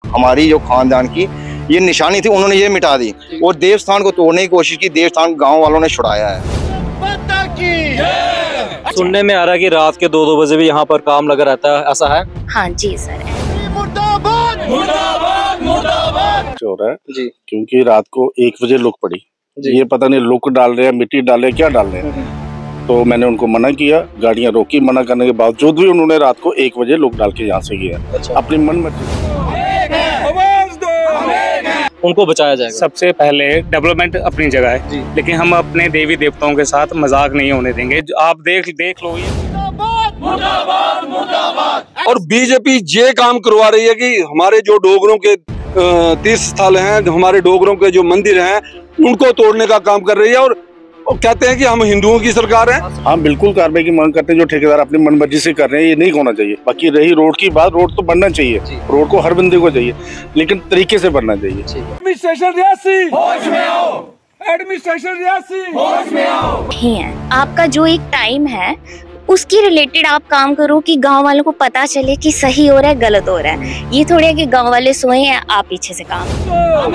हमारी जो खानदान की ये निशानी थी, उन्होंने ये मिटा दी और देवस्थान को तोड़ने की कोशिश की। देवस्थान गांव वालों ने छुड़ाया है। सुनने में आ रहा है कि रात के 2-2 बजे भी यहाँ पर काम लगा रहता है, ऐसा है? हाँ जी सर। मुर्दाबाद मुर्दाबाद मुर्दाबाद हो रहा है जी, क्योंकि रात को 1 बजे लुक पड़ी। ये पता नहीं लुक डाल रहे हैं, मिट्टी डाल रहे हैं, क्या डाल रहे हैं। तो मैंने उनको मना किया, गाड़ियां रोकी। मना करने के बावजूद भी उन्होंने रात को 1 बजे लुक डाल के यहाँ से गया। अच्छा। अपनी मन मर्जी। उनको बचाया जाएगा। सबसे पहले डेवलपमेंट अपनी जगह है, लेकिन हम अपने देवी देवताओं के साथ मजाक नहीं होने देंगे। आप देख लो ये। मुर्दाबाद मुर्दाबाद। और बीजेपी ये काम करवा रही है कि हमारे जो डोगरों के तीर्थ स्थल हैं, हमारे डोगरों के जो मंदिर हैं, उनको तोड़ने का काम कर रही है और कहते हैं कि हम हिंदुओं की सरकार है। हाँ बिल्कुल कार्रवाई की मांग करते हैं। जो ठेकेदार अपनी मनमर्जी से कर रहे हैं, ये नहीं होना चाहिए। बाकी रही रोड की बात, रोड तो बनना चाहिए, रोड को हर बंदे को चाहिए, लेकिन तरीके से बनना चाहिए। एडमिनिस्ट्रेशन रियासी होश में आओ, एडमिनिस्ट्रेशन रियासी होश में आओ। आपका जो एक टाइम है उसकी रिलेटेड आप काम करो कि गांव वालों को पता चले कि सही हो रहा है गलत हो रहा है। ये थोड़ी है कि गांव वाले सोए हैं आप पीछे से काम।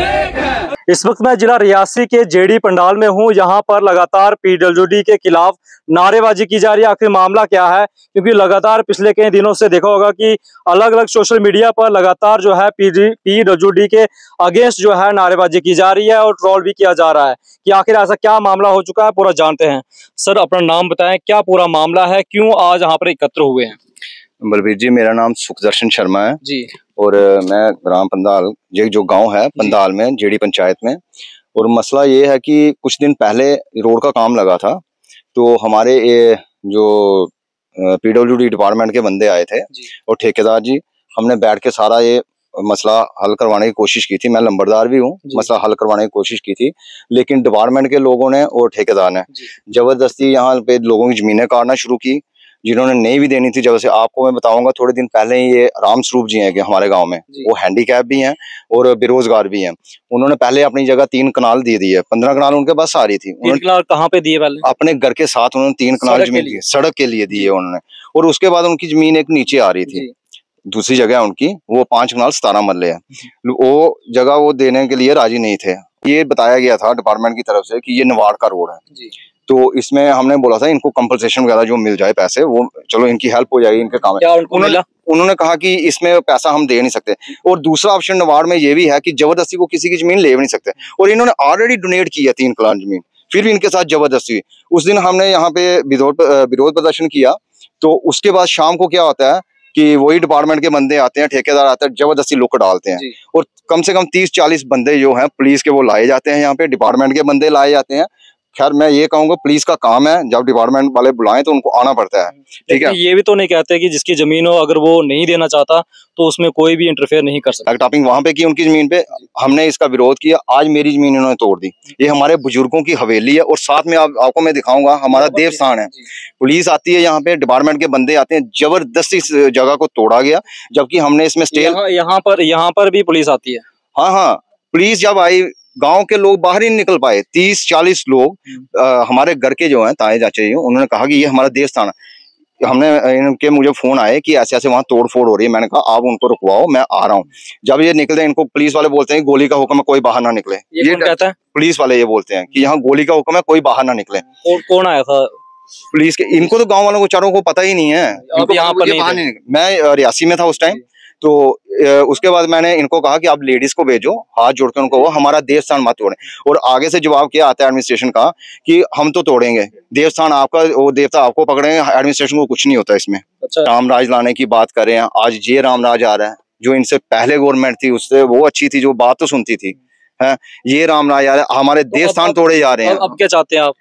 इस वक्त मैं जिला रियासी के जेडी पंडाल में हूं। यहाँ पर लगातार पीडब्ल्यूडी के खिलाफ नारेबाजी की जा रही है। आखिर मामला क्या है? क्योंकि लगातार पिछले कई दिनों से देखा होगा कि अलग अलग सोशल मीडिया पर लगातार जो है पीडब्ल्यूडी के अगेंस्ट जो है नारेबाजी की जा रही है और ट्रोल भी किया जा रहा है कि आखिर ऐसा क्या मामला हो चुका है, पूरा जानते हैं। सर अपना नाम बताएं, क्या पूरा मामला है, क्यों आज यहाँ पर एकत्र हुए हैं? बलबीर जी, मेरा नाम सुखदर्शन शर्मा है जी, और मैं ग्राम पंडाल, ये जो गांव है पंडाल में, जेडी पंचायत में। और मसला ये है कि कुछ दिन पहले रोड का काम लगा था, तो हमारे ये जो पीडब्ल्यूडी डिपार्टमेंट के बंदे आए थे और ठेकेदार जी, हमने बैठ के सारा ये मसला हल करवाने की कोशिश की थी। मैं लंबरदार भी हूँ, मसला हल करवाने की कोशिश की थी, लेकिन डिपार्टमेंट के लोगों ने और ठेकेदार ने जबरदस्ती यहाँ पे लोगों की जमीनें काटना शुरू की, जिन्होंने नहीं भी देनी थी। जब से आपको मैं बताऊंगा, थोड़े दिन पहले ही ये राम स्वरूप जी हैं कि हमारे गांव में, वो हैंडीकैप भी हैं और बेरोजगार भी हैं। उन्होंने पहले अपनी जगह 3 कनाल दे दी है, 15 कनाल उनके पास आ रही थी। 3 कनाल कहाँ पे दिए? पहले अपने घर के साथ उन्होंने 3 कनाल जमीन दी, सड़क के लिए दी है उन्होंने। और उसके बाद उनकी जमीन एक नीचे आ रही थी, दूसरी जगह उनकी, वो 5 कनाल 17 मरले है। वो जगह वो देने के लिए राजी नहीं थे। ये बताया गया था डिपार्टमेंट की तरफ से कि ये नवाड़ का रोड है, तो इसमें हमने बोला था इनको कंपनसेशन वगैरह जो मिल जाए पैसे, वो चलो इनकी हेल्प हो जाएगी, इनके काम है। उन्होंने कहा कि इसमें पैसा हम दे नहीं सकते। और दूसरा ऑप्शन नवाड़ में ये भी है कि जबरदस्ती को किसी की जमीन ले भी नहीं सकते। और इन्होंने ऑलरेडी डोनेट की है 3 कनाल जमीन, फिर भी इनके साथ जबरदस्ती। उस दिन हमने यहाँ पे विरोध प्रदर्शन किया, तो उसके बाद शाम को क्या होता है कि वही डिपार्टमेंट के बंदे आते हैं, ठेकेदार आते हैं, जबरदस्ती लुक डालते हैं। और कम से कम 30-40 बंदे जो हैं पुलिस के, वो लाए जाते हैं यहाँ पे, डिपार्टमेंट के बंदे लाए जाते हैं। खैर मैं ये कहूंगा पुलिस का काम है, जब डिपार्टमेंट वाले बुलाएं तो उनको आना पड़ता है, ठीक है। ये भी तो नहीं कहते कि जिसकी जमीन हो, अगर वो नहीं देना चाहता तो उसमें कोई भी इंटरफेयर नहीं कर सकता। टॉपिंग वहां पे की उनकी जमीन पे, हमने इसका विरोध किया। आज मेरी जमीन इन्होंने तोड़ दी। ये हमारे बुजुर्गों की हवेली है और साथ में आपको मैं दिखाऊंगा हमारा देवस्थान है। पुलिस आती है यहाँ पे, डिपार्टमेंट के बंदे आते हैं, जबरदस्ती इस जगह को तोड़ा गया, जबकि हमने इसमें स्टे यहाँ पर भी पुलिस आती है। हाँ, पुलिस जब आई, गांव के लोग बाहर ही नहीं निकल पाए। 30-40 लोग हमारे घर के जो हैं ताए चाचे जी, उन्होंने कहा कि ये हमारा देवस्थान है। हमने इनके, मुझे फोन आए कि ऐसे ऐसे वहां तोड़ फोड़ हो रही है। मैंने कहा आप उनको रुकवाओ, मैं आ रहा हूँ। जब ये निकलते, इनको पुलिस वाले बोलते हैं गोली का हुक्म है, कोई बाहर ना निकले। ये कहता है पुलिस वाले, ये बोलते हैं कि यहाँ गोली का हुक्म है, कोई बाहर ना निकले। और कौन आया था पुलिस के? इनको तो गाँव वालों को चारों को पता ही नहीं है। यहाँ पर मैं रियासी में था उस टाइम, तो उसके बाद मैंने इनको कहा कि आप लेडीज को भेजो, हाथ जोड़ के उनको, वो हमारा देवस्थान मत तोड़े। और आगे से जवाब क्या आता है एडमिनिस्ट्रेशन का कि हम तो तोड़ेंगे देवस्थान, आपका वो देवता आपको पकड़ेंगे, एडमिनिस्ट्रेशन को कुछ नहीं होता इसमें। अच्छा। रामराज लाने की बात कर रहे हैं, आज ये रामराज आ रहा है। जो इनसे पहले गवर्नमेंट थी उससे वो अच्छी थी, जो बात तो सुनती थी, है ये रामराज आ रहा है, हमारे देवस्थान तोड़े जा रहे हैं। अब क्या चाहते हैं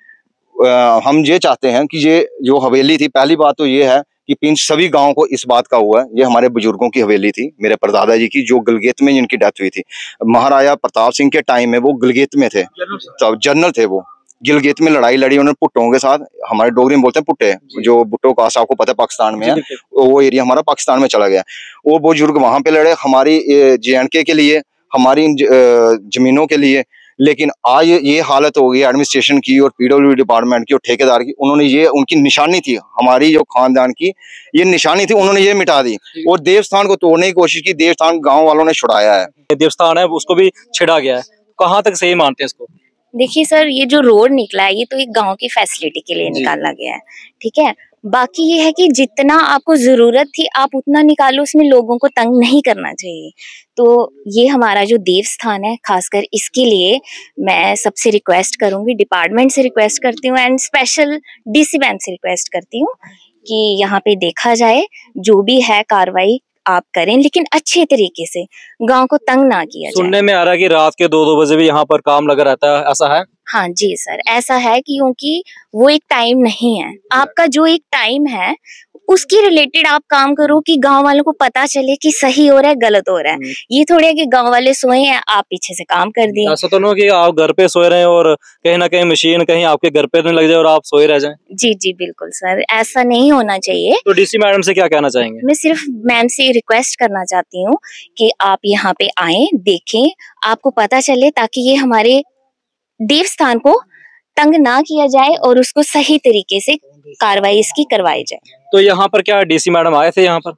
आप? हम ये चाहते हैं कि ये जो हवेली थी, पहली बात तो ये है कि पिंच सभी गांव को इस बात का हुआ है, ये हमारे बुजुर्गों की हवेली थी, मेरे परदादा जी की, जो गिलगित में जिनकी डेथ हुई थी। महाराजा प्रताप सिंह के टाइम में वो गिलगित में थे, तब जनरल थे वो। गिलगित में लड़ाई लड़ी उन्होंने पुट्टों के साथ, हमारे डोगरी में बोलते हैं पुट्टे, जो भुट्टो कास आपको पता है पाकिस्तान में है, वो एरिया हमारा पाकिस्तान में चला गया। वो बुजुर्ग वहां पे लड़े हमारी JNK के लिए, हमारी जमीनों के लिए। लेकिन आज ये हालत हो गई एडमिनिस्ट्रेशन की और पीडब्ल्यूडी डिपार्टमेंट की और ठेकेदार की। उन्होंने ये, उनकी निशानी थी, हमारी जो खानदान की ये निशानी थी, उन्होंने ये मिटा दी और देवस्थान को तोड़ने की कोशिश की। देवस्थान गांव वालों ने छुड़ाया है, देवस्थान है उसको भी छिड़ा गया है। कहाँ तक सही मानते हैं इसको? देखिए सर, ये जो रोड निकला है ये तो एक गांव की फैसिलिटी के लिए निकाला गया है, ठीक है। बाकी ये है कि जितना आपको जरूरत थी आप उतना निकालो, उसमें लोगों को तंग नहीं करना चाहिए। तो ये हमारा जो देवस्थान है, खासकर इसके लिए मैं सबसे रिक्वेस्ट करूंगी, डिपार्टमेंट से रिक्वेस्ट करती हूँ एंड स्पेशल डीसी मैम से रिक्वेस्ट करती हूँ कि यहाँ पे देखा जाए, जो भी है कार्रवाई आप करें, लेकिन अच्छे तरीके से, गांव को तंग ना किया जाए। सुनने में आ रहा है कि रात के 2-2 बजे भी यहाँ पर काम लगा रहता है, ऐसा है? हाँ जी सर, ऐसा है क्योंकि वो एक टाइम नहीं है। आपका जो एक टाइम है उसके रिलेटेड आप काम करो कि गांव वालों को पता चले कि सही हो रहा है गलत हो रहा है। ये थोड़ी है कि गांव वाले सोए हैं आप पीछे से काम कर दिए। ऐसा तो नहीं कि आप घर पे सोए रहे और कहीं ना कहीं मशीन कहीं आपके घर पे नहीं लग जाए और आप सोए रह जाएं। जी जी बिल्कुल सर, ऐसा नहीं होना चाहिए। तो डीसी मैडम से क्या कहना चाहेंगे? मैं सिर्फ मैम से रिक्वेस्ट करना चाहती हूँ कि आप यहाँ पे आए, देखें, आपको पता चले, ताकि ये हमारे देवस्थान को तंग ना किया जाए और उसको सही तरीके से कार्रवाई इसकी करवाई जाए। तो यहाँ पर क्या डीसी मैडम आए थे यहाँ पर?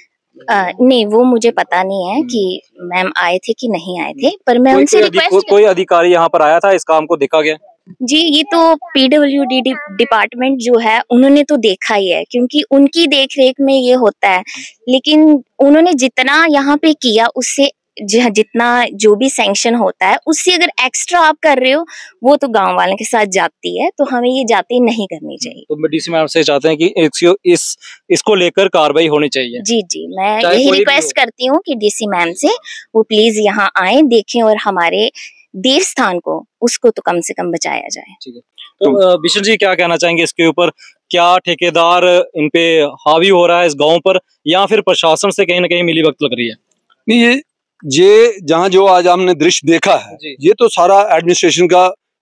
नहीं, वो मुझे पता नहीं है कि मैम आए थे कि नहीं आए थे, पर मैं उनसे रिक्वेस्ट, कोई अधिकारी यहाँ पर आया था, इस काम को देखा गया? जी, ये तो पीडब्ल्यूडी डिपार्टमेंट जो है उन्होंने तो देखा ही है, क्योंकि उनकी देखरेख में ये होता है। लेकिन उन्होंने जितना यहाँ पे किया उससे जितना जो भी सैंक्शन होता है उससे अगर एक्स्ट्रा आप कर रहे हो वो तो गांव वालों के साथ जाती है, तो हमें ये जाती नहीं करनी चाहिए। तो डीसी मैडम से चाहते हैं कि इसको लेकर कार्रवाई होनी चाहिए। जी जी, मैं यही रिक्वेस्ट करती हूँ कि डीसी मैम से वो प्लीज यहाँ आए, देखें और हमारे देवस्थान को, उसको तो कम से कम बचाया जाए। ठीक है। तो बिशन जी क्या कहना चाहेंगे इसके ऊपर? क्या ठेकेदार इन पे हावी हो रहा है इस गांव पर, या फिर प्रशासन से कहीं ना कहीं मिली भगत लग रही है? नहीं, ये जहाँ जो आज हमने दृश्य देखा है ये तो सारा एडमिनिस्ट्रेशन का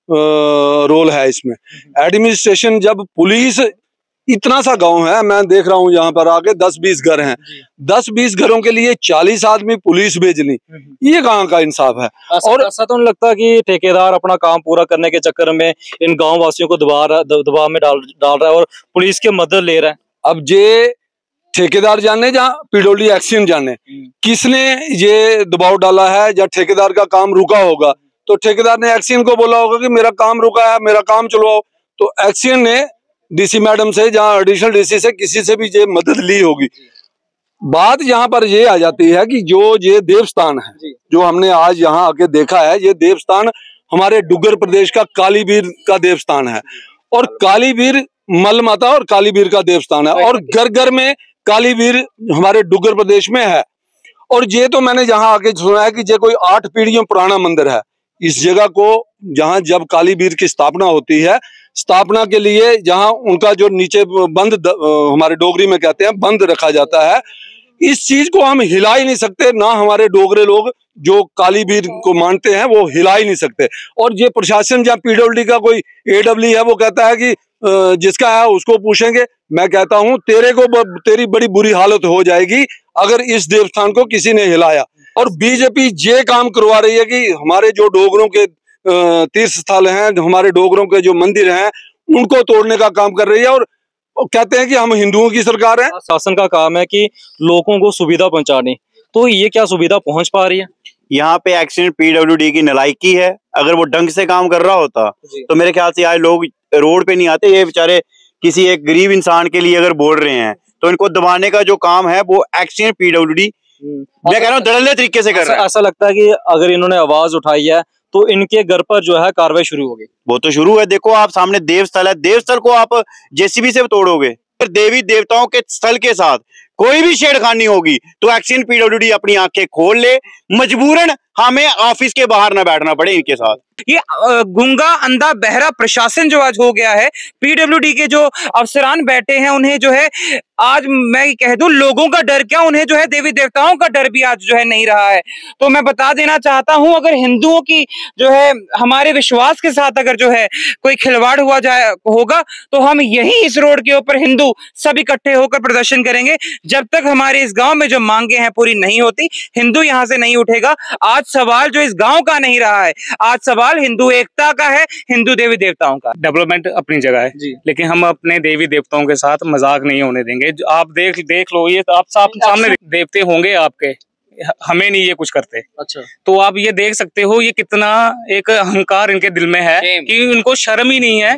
रोल है इसमें। एडमिनिस्ट्रेशन, जब पुलिस, इतना सा गांव है, मैं देख रहा हूँ यहाँ पर आके 10-20 घर हैं, 10-20 घरों के लिए 40 आदमी पुलिस भेजनी, ये कहाँ का इंसाफ है? और ऐसा तो नहीं लगता कि ठेकेदार अपना काम पूरा करने के चक्कर में इन गांव वासियों को दबाव में डाल रहा है और पुलिस की मदद ले रहा है? अब ये ठेकेदार जाने या पीडब्ल्यूडी एक्शन जाने, किसने ये दबाव डाला है? या ठेकेदार का काम रुका होगा तो ठेकेदार ने एक्शन को बोला होगा कि मेरा काम रुका है, मेरा काम चलवाओ, तो एक्शन ने डीसी मैडम से, जहाँ एडिशनल डीसी से, किसी से भी ये मदद ली होगी। बात यहाँ पर ये आ जाती है कि जो ये देवस्थान है, जो हमने आज यहाँ आके देखा है, ये देवस्थान हमारे डुग्गर प्रदेश का कालीबीर का देवस्थान है, और कालीबीर मल माता और कालीबीर का देवस्थान है, और घर घर में कालीबीर हमारे डुग्गर प्रदेश में है। और ये तो मैंने जहाँ आके सुना है कि ये कोई 8 पीढ़ियों पुराना मंदिर है। इस जगह को, जहाँ जब कालीबीर की स्थापना होती है, स्थापना के लिए जहाँ उनका जो नीचे बंद, हमारे डोगरी में कहते हैं बंद, रखा जाता है, इस चीज को हम हिला ही नहीं सकते। ना हमारे डोगरे लोग जो कालीबीर को मानते हैं वो हिला ही नहीं सकते। और ये प्रशासन, जहाँ पीडब्ल्यूडी का कोई एडब्ल्यू है, वो कहता है कि जिसका है उसको पूछेंगे। मैं कहता हूं तेरी बड़ी बुरी हालत हो जाएगी अगर इस देवस्थान को किसी ने हिलाया। और बीजेपी ये काम करवा रही है कि हमारे जो डोगरों के तीर्थ स्थल हैं, हमारे डोगरों के जो मंदिर हैं, उनको तोड़ने का काम कर रही है, और कहते हैं कि हम हिंदुओं की सरकार है। शासन का काम है कि लोगों को सुविधा पहुंचानी, तो ये क्या सुविधा पहुंच पा रही है? यहाँ पे एक्सीडेंट पीडब्ल्यूडी की नलायकी है। अगर वो ढंग से काम कर रहा होता तो मेरे ख्याल से आज लोग रोड पे नहीं आते। ये बेचारे किसी एक गरीब इंसान के लिए अगर बोल रहे हैं तो इनको दबाने का जो काम है वो एक्सीडेंट पीडब्ल्यूडी, मैं कह रहा हूँ, धड़ल्ले तरीके से कर रहा है। ऐसा लगता है कि अगर इन्होंने आवाज उठाई है तो इनके घर पर जो है कार्रवाई शुरू होगी। वो तो शुरू है। देखो, आप सामने देवस्थल है, देवस्थल को आप जेसीबी से तोड़ोगे, फिर देवी देवताओं के स्थल के साथ कोई भी छेड़खानी होगी तो एक्शन पीडब्ल्यूडी अपनी आंखें खोल ले, मजबूरन हमें ऑफिस के बाहर ना बैठना पड़े इनके साथ। ये गूंगा अंधा बहरा प्रशासन जो आज हो गया है, पीडब्ल्यूडी के जो अफसरान बैठे हैं उन्हें जो है आज मैं कह दूं लोगों का डर क्या, उन्हें जो है देवी देवताओं का डर भी आज जो है नहीं रहा है। तो मैं बता देना चाहता हूं, अगर हिंदुओं की जो है हमारे विश्वास के साथ अगर जो है कोई खिलवाड़ हुआ जाए होगा तो हम यही इस रोड के ऊपर हिंदू सब इकट्ठे होकर प्रदर्शन करेंगे। जब तक हमारे इस गांव में जो मांगे हैं पूरी नहीं होती, हिंदू यहां से नहीं उठेगा। आज सवाल जो इस गांव का नहीं रहा है, आज सवाल हिंदू एकता का है, हिंदू देवी देवताओं का। डेवलपमेंट अपनी जगह है जी, लेकिन हम अपने देवी देवताओं के साथ मजाक नहीं होने देंगे। आप देख लो, ये आप सामने देवते होंगे आपके, हमें नहीं ये कुछ करते। अच्छा, तो आप ये देख सकते हो ये कितना एक अहंकार इनके दिल में है कि इनको शर्म ही नहीं है,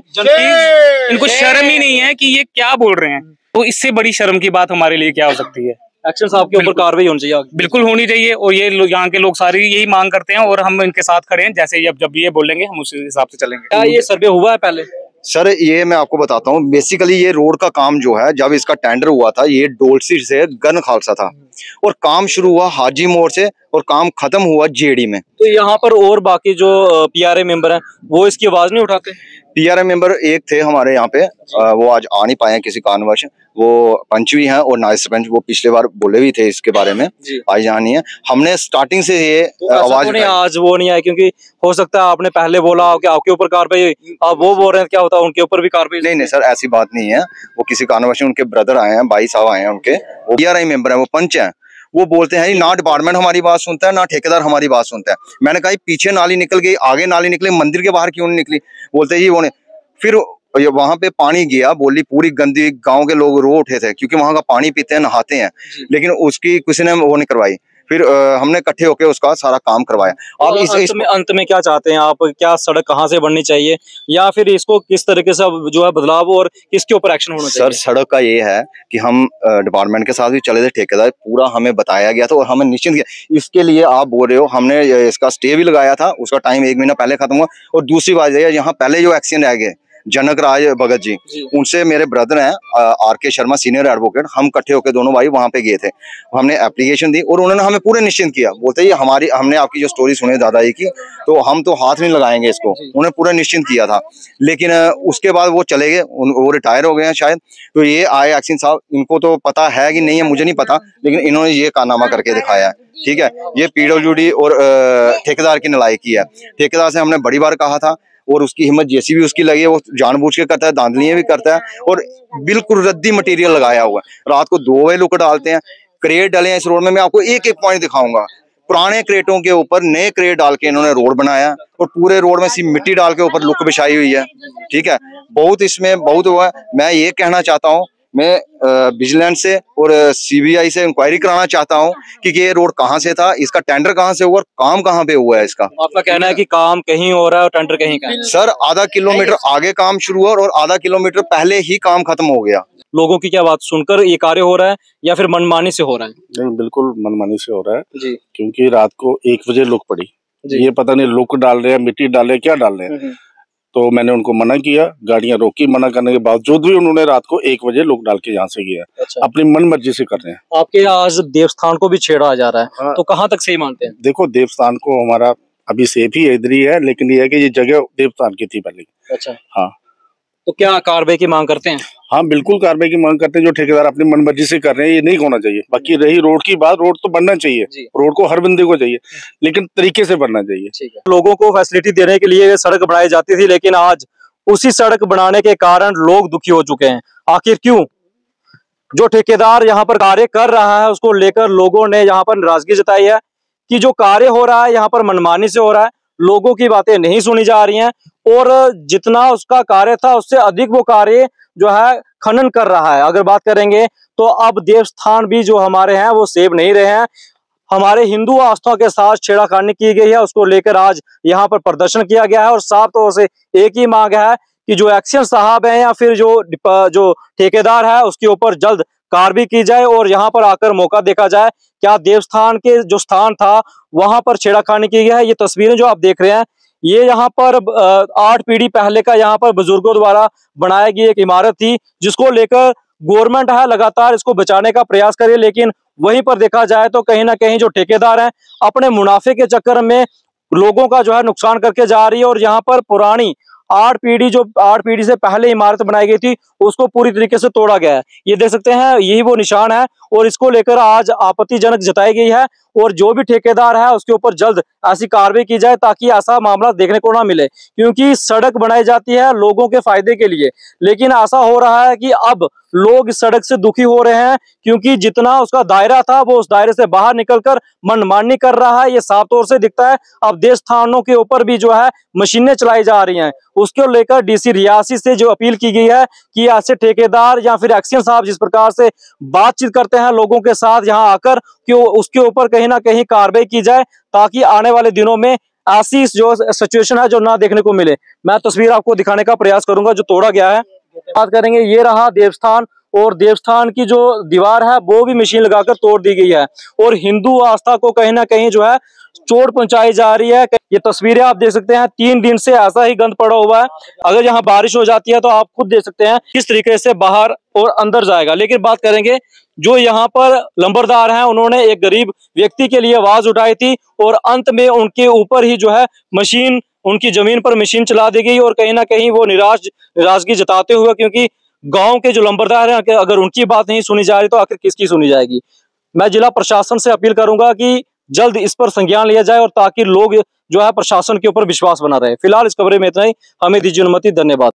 इनको शर्म ही नहीं है कि ये क्या बोल रहे हैं। तो इससे बड़ी शर्म की बात हमारे लिए क्या हो सकती है। एक्शन आपके ऊपर कार्रवाई होनी चाहिए, बिल्कुल होनी चाहिए। और ये यहाँ के लोग सारे यही मांग करते हैं और हम इनके साथ खड़े हैं। जैसे जब ये बोलेंगे हम उसी हिसाब से चलेंगे। क्या ये सर्वे हुआ है पहले? सर ये मैं आपको बताता हूँ, बेसिकली ये रोड का काम जो है, जब इसका टेंडर हुआ था ये डोलसी से गन खालसा था और काम शुरू हुआ हाजी मोड़ से और काम खत्म हुआ जेडी में। तो यहाँ पर और बाकी जो पीआरए मेंबर हैं वो इसकी आवाज नहीं उठाते? पीआरए मेंबर एक थे हमारे यहाँ पे, वो आज आ नहीं पाए किसी कारणवश। वो पंच भी हैं और नायब सरपंच, वो पिछले बार बोले भी थे इसके बारे में, आज यहाँ नहीं है। हमने स्टार्टिंग से ये तो आवाज आज वो नहीं आया, क्योंकि हो सकता है आपने पहले बोला कि आपके ऊपर कार्रवाई, आप वो बोल रहे हैं क्या होता है उनके ऊपर भी कार्रवाई? नहीं सर, ऐसी बात नहीं है। वो किसी कारणवश उनके ब्रदर आए हैं, भाई साहब आए हैं उनके, वो पीआरआई मेंबर है, वो पंच है। वो बोलते हैं ना डिपार्टमेंट हमारी बात सुनता है, ना ठेकेदार हमारी बात सुनता है। मैंने कहा पीछे नाली निकल गई, आगे नाली निकली, मंदिर के बाहर क्यों नहीं निकली? बोलते ही वो फिर वहां पे पानी गया, बोली पूरी गंदी, गांव के लोग रो उठे थे क्योंकि वहां का पानी पीते हैं, नहाते हैं, लेकिन उसकी किसी ने वो नहीं करवाई। फिर हमने इकट्ठे होकर उसका सारा काम करवाया। अब अंत में क्या चाहते हैं आप? क्या सड़क कहाँ से बननी चाहिए, या फिर इसको किस तरीके से जो है बदलाव और किसके ऊपर एक्शन होना चाहिए? सर सड़क का ये है कि हम डिपार्टमेंट के साथ भी चले थे, ठेकेदार पूरा हमें बताया गया था और हमें निश्चिंत किया। इसके लिए आप बोल रहे हो, हमने इसका स्टे भी लगाया था, उसका टाइम 1 महीना पहले खत्म हुआ। और दूसरी बात यह, यहाँ पहले जो एक्सीडेंट रह गए जनक राज भगत जी, उनसे मेरे ब्रदर हैं आर.के. शर्मा सीनियर एडवोकेट, हम इकट्ठे होकर दोनों भाई वहां पे गए थे। हमने एप्लीकेशन दी और उन्होंने हमें पूरे निश्चिंत किया। बोलते ही हमने आपकी जो स्टोरी सुनी दादाजी की, तो हम तो हाथ नहीं लगाएंगे इसको, उन्हें पूरा निश्चिंत किया था। लेकिन उसके बाद वो चले गए, वो रिटायर हो गए हैं शायद। तो ये आए एक्सीन साहब, इनको तो पता है कि नहीं है मुझे नहीं पता, लेकिन इन्होंने ये कारनामा करके दिखाया है। ठीक है, ये पीडब्ल्यूडी और ठेकेदार की नालायकी है। ठेकेदार से हमने बड़ी बार कहा था और उसकी हिम्मत जैसी भी उसकी लगी है, वो जानबूझ के करता है, धांधलियां भी करता है और बिल्कुल रद्दी मटेरियल लगाया हुआ है। रात को 2 बजे लुक डालते हैं, क्रेट डाले हैं इस रोड में। मैं आपको एक एक पॉइंट दिखाऊंगा। पुराने क्रेटों के ऊपर नए क्रेट डाल के इन्होंने रोड बनाया और पूरे रोड में सी मिट्टी डाल के ऊपर लुक बिछाई हुई है। ठीक है, बहुत इसमें बहुत हुआ है। मैं ये कहना चाहता हूँ, मैं विजिलेंस से और सीबीआई से इंक्वायरी कराना चाहता हूं कि ये रोड कहां से था, इसका टेंडर कहां से हुआ और काम कहां पे हुआ है इसका। आपका कहना है कि काम कहीं हो रहा है और टेंडर कहीं का है? सर आधा किलोमीटर आगे काम शुरू हुआ और आधा किलोमीटर पहले ही काम खत्म हो गया। लोगों की क्या बात सुनकर ये कार्य हो रहा है या फिर मनमानी से हो रहा है? नहीं, बिल्कुल मनमानी से हो रहा है जी, क्योंकि रात को 1 बजे लुक पड़ी। ये पता नहीं लुक डाल रहे हैं, मिट्टी डाल रहे हैं, क्या डाल रहे हैं। तो मैंने उनको मना किया, गाड़ियां रोकी, मना करने के बावजूद भी उन्होंने रात को 1 बजे लोग डाल के यहाँ से गया। अच्छा। अपनी मन मर्जी से कर रहे हैं। आपके आज देवस्थान को भी छेड़ा जा रहा है। हाँ। तो कहाँ तक सही मानते हैं? देखो, देवस्थान को हमारा अभी सेफ ही इधर ही है, लेकिन ये है कि ये जगह देवस्थान की थी पहले। अच्छा, हाँ। तो क्या कार्रवाई की मांग करते हैं? हाँ, बिल्कुल कार्रवाई की मांग करते हैं। जो ठेकेदार अपनी मनमर्जी से कर रहे हैं, ये नहीं होना चाहिए। बाकी रही रोड की बात, रोड तो बनना चाहिए, रोड को हर बंदे को चाहिए, लेकिन तरीके से बनना चाहिए। लोगों को फैसिलिटी देने के लिए सड़क बनाई जाती थी, लेकिन आज उसी सड़क बनाने के कारण लोग दुखी हो चुके हैं। आखिर क्यों? जो ठेकेदार यहाँ पर कार्य कर रहा है उसको लेकर लोगों ने यहाँ पर नाराजगी जताई है कि जो कार्य हो रहा है यहाँ पर मनमानी से हो रहा है, लोगों की बातें नहीं सुनी जा रही हैं और जितना उसका कार्य था उससे अधिक वो कार्य जो है खनन कर रहा है। अगर बात करेंगे तो अब देवस्थान भी जो हमारे हैं वो सेव नहीं रहे हैं। हमारे हिंदू आस्था के साथ छेड़खानी की गई है, उसको लेकर आज यहाँ पर प्रदर्शन किया गया है और साफ तौर से एक ही मांग है कि जो एक्शन साहब हैं या फिर जो ठेकेदार है उसके ऊपर जल्द कार्रवाई की जाए और यहाँ पर आकर मौका देखा जाए क्या देवस्थान के जो स्थान था वहां पर छेड़खानी की गई है। ये तस्वीरें जो आप देख रहे हैं, ये यहाँ पर 8 पीढ़ी पहले का यहाँ पर बुजुर्गों द्वारा बनाई गई एक इमारत थी, जिसको लेकर गवर्नमेंट है लगातार इसको बचाने का प्रयास करे, लेकिन वहीं पर देखा जाए तो कहीं ना कहीं जो ठेकेदार हैं अपने मुनाफे के चक्कर में लोगों का जो है नुकसान करके जा रही है। और यहाँ पर पुरानी 8 पीढ़ी से पहले इमारत बनाई गई थी उसको पूरी तरीके से तोड़ा गया है। ये देख सकते हैं, यही वो निशान है और इसको लेकर आज आपत्तिजनक जताई गई है और जो भी ठेकेदार है उसके ऊपर जल्द ऐसी कार्रवाई की जाए ताकि ऐसा मामला देखने को ना मिले, क्योंकि सड़क बनाई जाती है लोगों के फायदे के लिए, लेकिन ऐसा हो रहा है कि अब लोग इस सड़क से दुखी हो रहे हैं क्योंकि जितना उसका दायरा था वो उस दायरे से बाहर निकलकर मनमानी कर रहा है। ये साफ तौर से दिखता है। अब देश थानों के ऊपर भी जो है मशीनें चलाई जा रही हैं। उसको लेकर डीसी रियासी से जो अपील की गई है कि ऐसे ठेकेदार या फिर एक्शन साहब जिस प्रकार से बातचीत करते हैं लोगों के साथ यहाँ आकर, कि उसके ऊपर कहीं ना कहीं कार्रवाई की जाए ताकि आने वाले दिनों में ऐसी जो सिचुएशन है जो ना देखने को मिले। मैं तस्वीर आपको दिखाने का प्रयास करूंगा जो तोड़ा गया है। बात करेंगे, ये रहा देवस्थान, और देवस्थान की जो दीवार है वो भी मशीन लगाकर तोड़ दी गई है और हिंदू आस्था को कहीं ना कहीं जो है चोट पहुंचाई जा रही है। ये तस्वीरें आप देख सकते हैं, 3 दिन से ऐसा ही गंद पड़ा हुआ है। अगर यहाँ बारिश हो जाती है तो आप खुद देख सकते हैं किस तरीके से बाहर और अंदर जाएगा। लेकिन बात करेंगे, जो यहाँ पर लंबरदार हैं उन्होंने एक गरीब व्यक्ति के लिए आवाज उठाई थी और अंत में उनके ऊपर ही जो है मशीन, उनकी जमीन पर मशीन चला दी गई और कहीं ना कहीं वो निराशगी जताते हुए, क्योंकि गांव के जो लंबरदार हैं अगर उनकी बात नहीं सुनी जा रही तो आखिर किसकी सुनी जाएगी। मैं जिला प्रशासन से अपील करूंगा कि जल्द इस पर संज्ञान लिया जाए और ताकि लोग जो है प्रशासन के ऊपर विश्वास बना रहे। फिलहाल इस खबरें में इतना ही। हमें दीजिए अनुमति। धन्यवाद।